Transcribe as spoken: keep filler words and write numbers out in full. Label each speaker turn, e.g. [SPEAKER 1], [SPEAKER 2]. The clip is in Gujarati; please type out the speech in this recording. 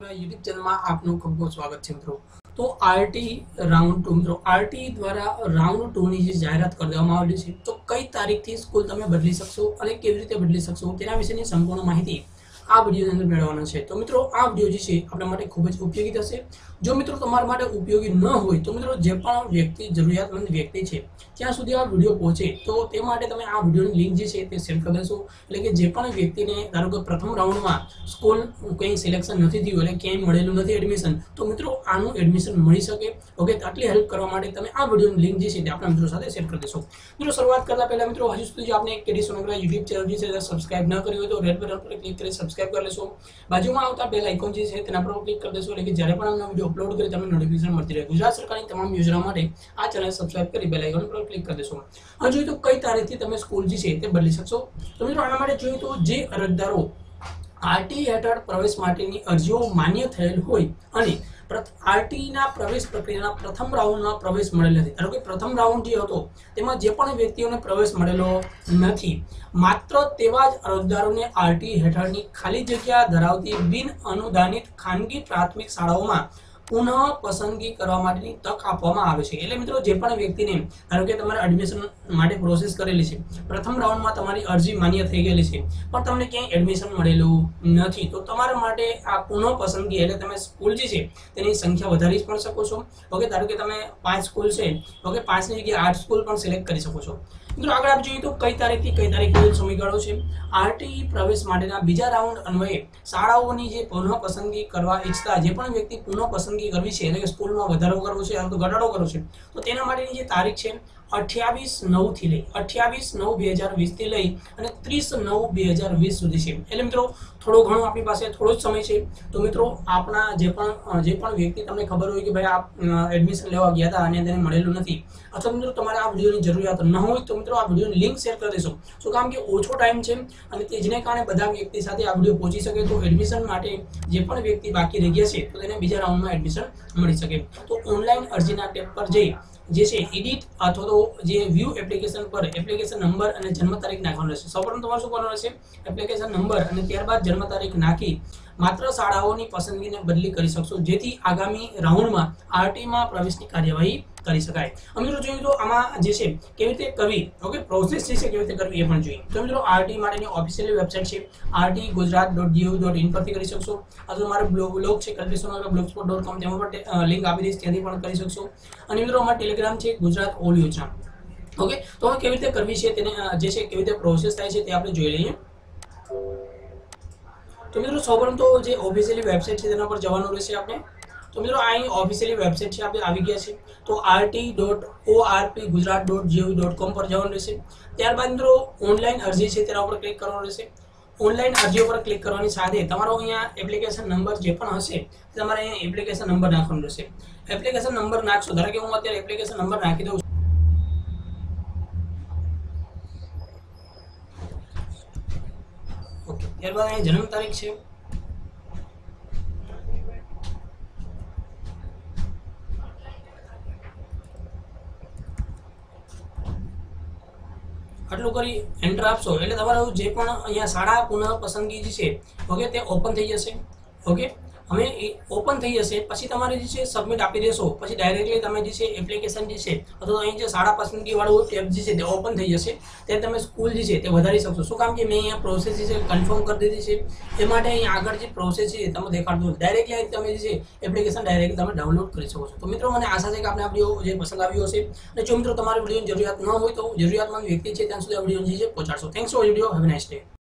[SPEAKER 1] યુટ્યુબ ચેનલમાં આપનું ખૂબ ખૂબ સ્વાગત છે મિત્રો। તો આરટી રાઉન્ડ ટુ મિત્રો આરટી દ્વારા રાઉન્ડ ટુ ની જે જાહેરાત કરી દેવામાં આવેલી છે તો કઈ તારીખથી સ્કૂલ તમે બદલી શકશો અને કેવી રીતે બદલી શકશો તેના વિશેની સંપૂર્ણ માહિતી આ વિડિયોની અંદર મેળવવાનો છે। તો મિત્રો આ વિડિયો જે છે આપણા માટે ખૂબ જ ઉપયોગી થશે। જો મિત્રો તમારા માટે ઉપયોગી ન હોય તો મિત્રો જે પણ વ્યક્તિ જરૂરિયાતમંદ વ્યક્તિ છે ત્યાં સુધી આ વિડિયો પહોંચે તો તે માટે તમે આ વિડિયોની લિંક જે છે તે શેર કરી દેશો। એટલે કે જે પણ વ્યક્તિને ધારો કે પ્રથમ રાઉન્ડમાં સ્કૂલ કંઈ સિલેક્શન નથી થયું એટલે ક્યાંય મળેલું નથી એડમિશન તો મિત્રો આનું એડમિશન મળી શકે। ઓકે તો આટલી હેલ્પ કરવા માટે તમે આ વિડિયોની લિંક જે છે તે આપણા મિત્રો સાથે શેર કરી દેશો। મિત્રો શરૂઆત કરતા પહેલા મિત્રો હજુ સુધી જો આપને કેડી સોનગરા યુટ્યુબ ચેનલ જે છે સબસ્ક્રાઇબ ન કર્યું હોય તો રેડ બટન પર ક્લિક કરી સબસ્ક્રાઇબ કરી લેશો। બાજુમાં આવતા બેલ આઇકોન જે છે તેના પર ક્લિક કરી દેશો એટલે કે જ્યારે પણ અમે વિડિયો અપલોડ કરીએ તમને નોટિફિકેશન મળતી રહે। ગુજરાત સરકારની તમામ યોજનાઓ માટે આ ચેનલ સબસ્ક્રાઇબ કરી બેલ આઇકોન પર ક્લિક કરી દેશો। હવે જોઈએ તો કઈ તારીખથી તમે સ્કૂલ જે છે તે બદલી શકશો। તો મિત્રો આના માટે જોઈએ તો જે અરજદારો આરટી હેઠળ પ્રવેશ માટેની અરજીઓ માન્ય થયેલ હોય અને આરટી ના પ્રવેશ પ્રક્રિયાના પ્રથમ રાઉન્ડમાં પ્રવેશ મળેલ નથી ધારો કે પ્રથમ રાઉન્ડ જે હતો તેમાં જે પણ વ્યક્તિઓને પ્રવેશ મળેલો નથી માત્ર તેવા જ અરજદારોને આરટી હેઠળની ખાલી જગ્યા ધરાવતી બિન અનુદાનિત ખાનગી પ્રાથમિક શાળાઓમાં પુનઃ પસંદગી કરવા માટેની તક આપવામાં આવે છે। એટલે મિત્રો જે પણ વ્યક્તિને ધારો કે તમારે એડમિશન માટે પ્રોસેસ કરેલી છે પ્રથમ રાઉન્ડમાં તમારી અરજી માન્ય થઈ ગયેલી છે પણ તમને ક્યાંય એડમિશન મળેલું નથી તો તમારા માટે આ પુનઃ પસંદગી એટલે તમે સ્કૂલ જે છે તેની સંખ્યા વધારી પણ શકો છો। ઓકે ધારો કે તમે પાંચ સ્કૂલ છે ઓકે પાંચની જગ્યાએ આઠ સ્કૂલ પણ સિલેક્ટ કરી શકો છો। મિત્રો આગળ આપ જોઈએ તો કઈ તારીખથી કઈ તારીખ સમયગાળો છે આરટી પ્રવેશ માટેના બીજા રાઉન્ડ અન્વયે શાળાઓની જે પુનઃ પસંદગી કરવા ઈચ્છતા જે પણ વ્યક્તિ પુનઃ પસંદગી કરવી છે એટલે કે સ્કૂલમાં વધારો કરવો છે અથવા તો ઘટાડો કરવો છે તો તેના માટેની જે તારીખ છે અઠ્યાવીસ નવ થી લઈ અઠ્યાવીસ નવ બે હજાર વીસ થી લઈ અને ત્રીસ નવ બે હજાર વીસ સુધી છે। એટલે મિત્રો થોડો ઘણો આપણી પાસે થોડો જ સમય છે તો મિત્રો આપણા જે પણ જે પણ વ્યક્તિ તમને ખબર હોય કે ભાઈ આપ એડમિશન લેવા ગયા હતા અને તેને મળેલું નથી અથવા મિત્રો તમારે આ વિડીયોની જરૂરિયાત ન હોય તો મિત્રો આ વિડીયોની લિંક શેર કરી દેશો। શું કામ કે ઓછો ટાઈમ છે અને તેજને કારણે બધા વ્યક્તિ સાથે આ વિડીયો પહોંચી શકે તો એડમિશન માટે જે પણ વ્યક્તિ બાકી રહી ગયા છે તો તેને બીજા રાઉન્ડમાં એડમિશન મળી શકે। તો ઓનલાઈન અરજીના ટેબ પર જઈ જે છે એડિટ અથવા તો જે વ્યૂ એપ્લિકેશન પર એપ્લિકેશન નંબર અને જન્મ તારીખ નાખવાનો રહેશે। સૌપ્રથમ તમારે શું કરવાનું રહેશે એપ્લિકેશન નંબર અને ત્યારબાદ જન્મ તારીખ નાખી માત્ર શાળાઓની પસંદગીને બદલી કરી શકશો જેથી આગામી રાઉન્ડમાં આરટીમાં પ્રવેશની કાર્યવાહી કરી શકાય। મિત્રો જોઈએ તો આમાં જે છે કેવી રીતે કરવી ઓકે પ્રોસેસ જે છે કેવી રીતે કરવી એ પણ જોઈએ। તો મિત્રો આરટી માટેની ઓફિશિયલ વેબસાઇટ છે RT Gujarat dot G O dot in પરથી કરી શકશો અથવા મારો બ્લોગ બ્લોગ છે કલ્પેશનગર બ્લોગસ્પોટ ડોટ કોમ તેમાં પણ લિંક આપી દઈશ ત્યાંથી પણ કરી શકશો। અને મિત્રો અમારા ટેલિગ્રામ છે ગુજરાત ઓલ યોજના ઓકે તો હવે કેવી રીતે કરવી છે તેને જે છે કેવી રીતે પ્રોસેસ થાય છે તે આપણે જોઈ લઈએ। તો મિત્રો સૌપ્રથમ તો જે ઓફિશિયલી વેબસાઇટ છે તેના પર જવાનું રહેશે આપણે। તો મિત્રો અહીં ઓફિશિયલી વેબસાઇટ છે આપણે આવી ગયા છે તો RT dot ORP Gujarat dot GOV dot com પર જવાનું રહેશે। ત્યારબાદ મિત્રો ઓનલાઈન અરજી છે તેના ઉપર ક્લિક કરવાનું રહેશે। ઓનલાઈન અરજી ઉપર ક્લિક કરવાની સાથે તમારો અહીંયા એપ્લિકેશન નંબર જે પણ હશે તમારે અહીંયા એપ્લિકેશન નંબર નાખવાનો રહેશે। એપ્લિકેશન નંબર નાખશો ધારો કે હું અત્યારે એપ્લિકેશન નંબર નાખી દઉં ઓકે ત્યારબાદ અહીં જન્મ તારીખ છે આટલું કરી એન્ટર આપશો એટલે તમારું જે પણ અહીંયા શાળા પુનઃ પસંદગી જે છે ઓકે તે ઓપન થઈ જશે। ઓકે હવે ઓપન થઈ જશે પછી તમારે જે છે સબમિટ આપી દેશો પછી ડાયરેક્ટલી તમે જે છે એપ્લિકેશન જે છે અથવા અહીં જે શાળા પસંદગી વાળું ટેબ જે છે તે ઓપન થઈ જશે ત્યારે તમે સ્કૂલ જે છે તે વધારી શકશો। શું કામ કે મેં અહીંયા પ્રોસેસ જે છે કન્ફર્મ કરી દીધી છે એ માટે અહીંયા આગળ જે પ્રોસેસ છે તમે દેખાડતું ડાયરેક્ટલી તમે જે છે એપ્લિકેશન ડાયરેક્ટ તમે ડાઉનલોડ કરી શકો છો। તો મિત્રો મને આશા છે કે આપણે આ વિડીયો જે પસંદ આવ્યો હશે અને જો મિત્રો તમારી વિડીયોની જરૂરિયાત ન હોય તો જરૂરિયાતમંદ વ્યક્તિ છે ત્યાં સુધી આ વિડીયો જે છે પહોંચાડશો। Thanks for video have a nice day.